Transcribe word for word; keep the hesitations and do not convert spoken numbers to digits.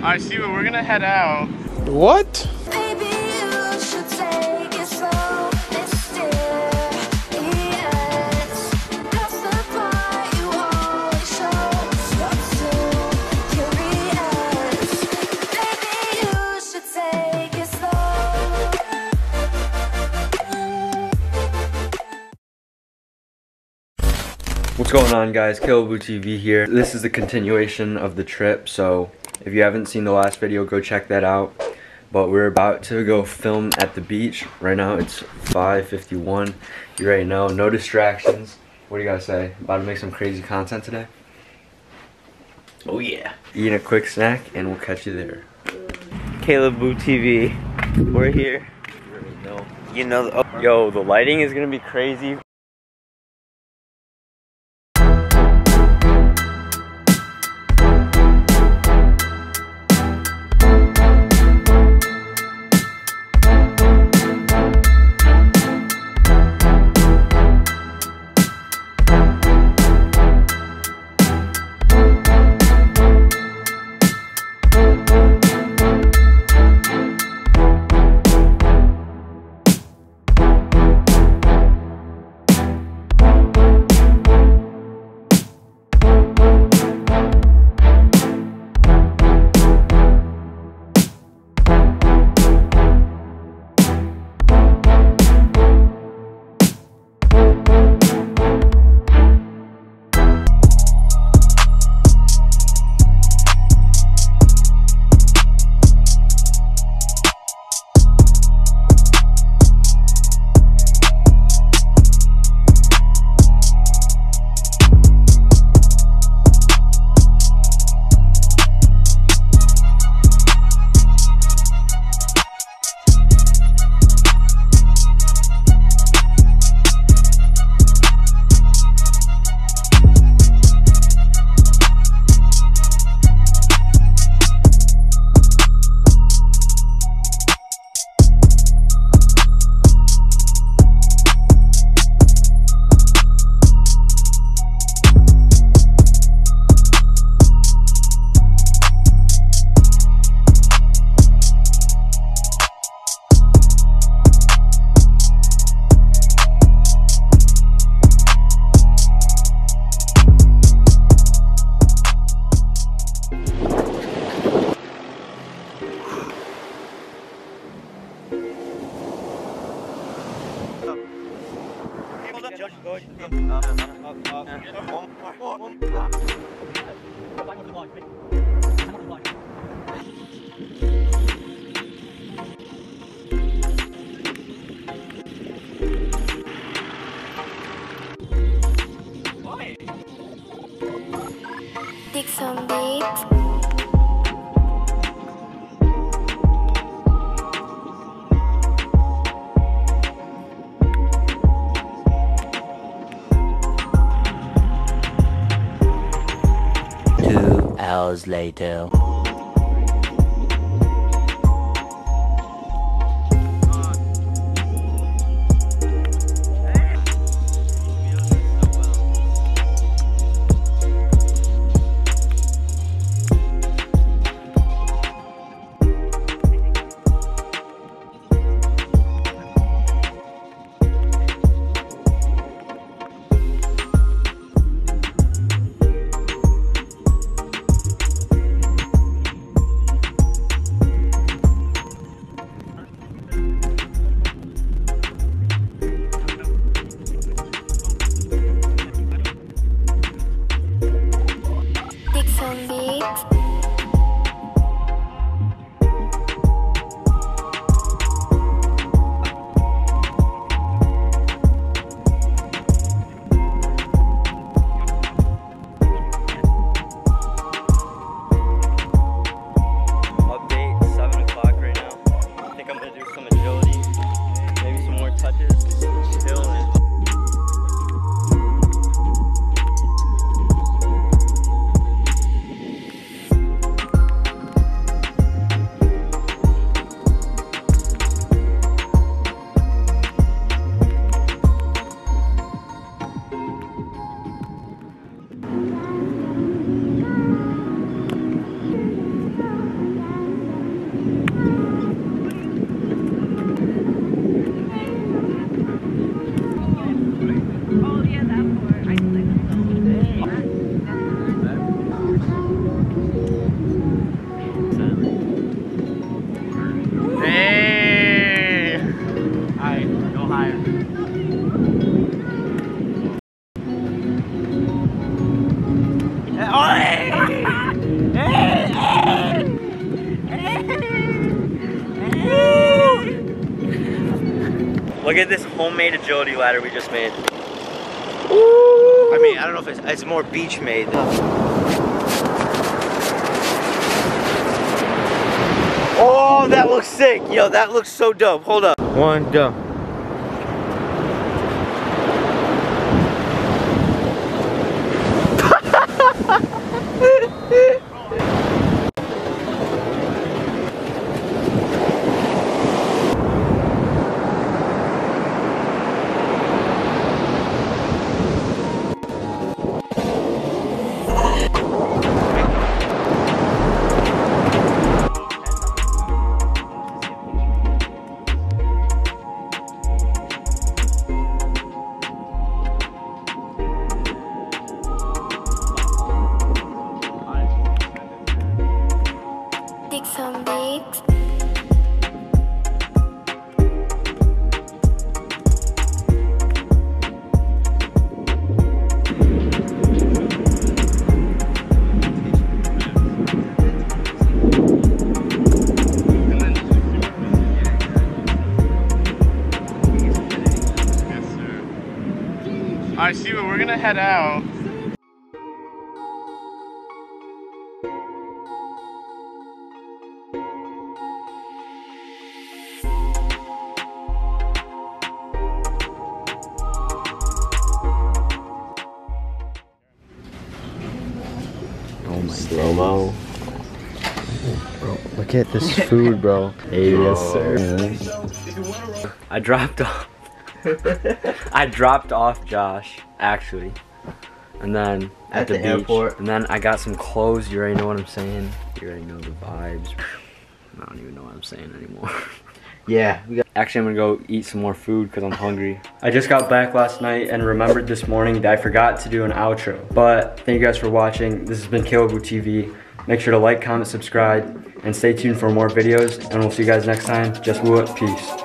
Alright, Steven, we're gonna head out. What? Maybe you should take it slow, mysterious. That's the part you always show. You're too curious. Maybe you should take it slow. What's going on, guys? Killaboo T V here. This is the continuation of the trip, so if you haven't seen the last video, go check that out. But we're about to go film at the beach. Right now it's five fifty-one. You already know, no distractions. What do you guys say? About to make some crazy content today? Oh yeah. Eating a quick snack and we'll catch you there. Killaboo T V. We're here. You already know. You know, oh, yo, the lighting is gonna be crazy. Dixon Beats. Two hours later. Look at this homemade agility ladder we just made. I mean, I don't know if it's, it's more beach made though. Oh, that looks sick. Yo, that looks so dope. Hold up. One, go. Some beats. I see what we're gonna head out. Oh my slow-mo. Bro, look at this food, bro. Hey, yes, sir. I dropped off. I dropped off Josh, actually. And then at, At the, the beach. airport. And then I got some clothes. You already know what I'm saying. You already know the vibes. I don't even know what I'm saying anymore. Yeah, we got. Actually, I'm gonna go eat some more food because I'm hungry. I just got back last night and remembered this morning that I forgot to do an outro. But thank you guys for watching. This has been Caleb T V. Make sure to like, comment, subscribe, and stay tuned for more videos. And we'll see you guys next time. Just woo it. Peace.